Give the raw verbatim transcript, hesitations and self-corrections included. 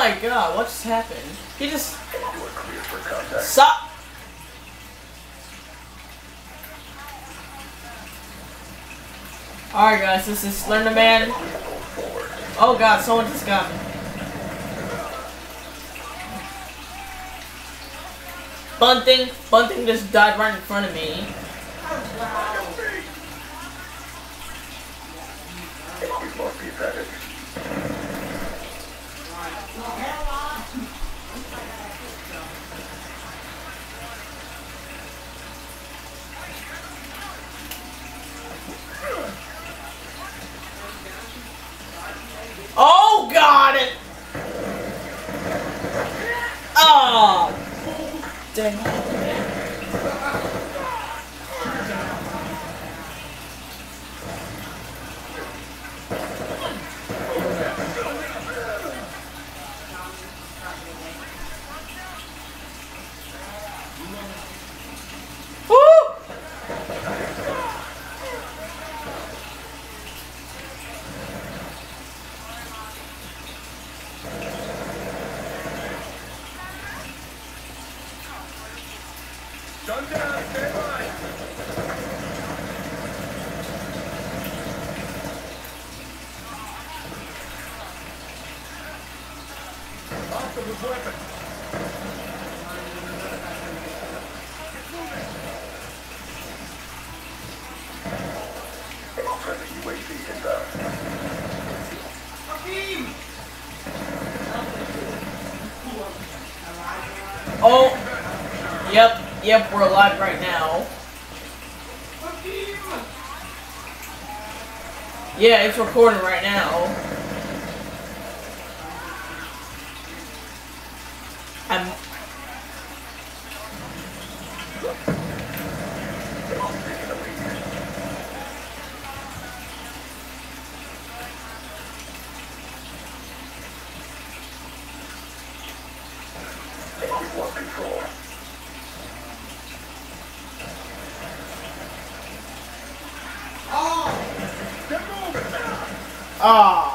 my god, what just happened? He just... Stop! Alright guys, this is Slenderman. Oh god, someone just got me. Bunting, Bunting just died right in front of me. Oh god! Oh! Dang. Gun down, stay by. Hostile with weapon. Friendly U A V inbound. Oh! Yep. Yep, we're alive right now. Yeah, it's recording right now. I'm... Control. Ah.